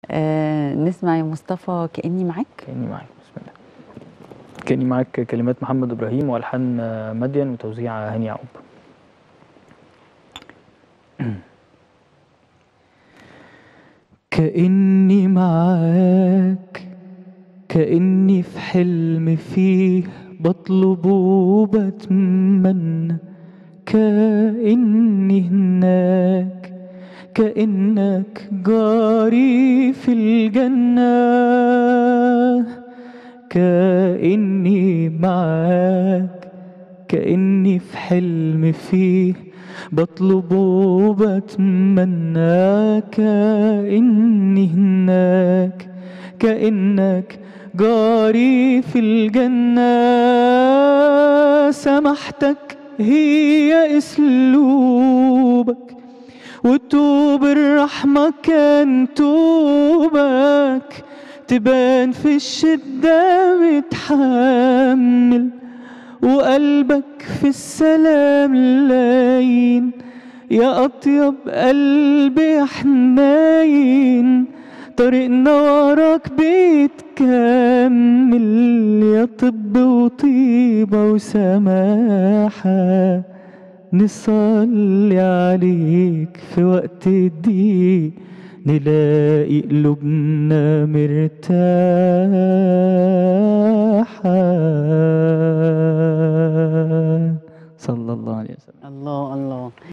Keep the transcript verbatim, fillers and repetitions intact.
آه نسمع يا مصطفى كأني معاك. كأني معاك. بسم الله. كأني معاك كلمات محمد إبراهيم والحان مدين وتوزيع هاني يعقوب. كأني معاك، كأني في حلم فيه بطلب وبتمنى، كأني هناك، كأنك جاري في الجنة، كأني معاك، كأني في حلم فيه بطلب وبتمنى، كأني هناك، كأنك جاري في الجنة. سمحتك هي اسلوبك، وتوب الرحمة كان توبك، تبان في الشدة متحمل، وقلبك في السلام لاين، يا أطيب قلبي حنين، طريقنا وراك بيتكمل، يا طب وطيبة وسماحة، نصلي عليك في وقت الضيق، نلاقي قلوبنا مرتاحة. صلى الله عليه وسلم. الله الله.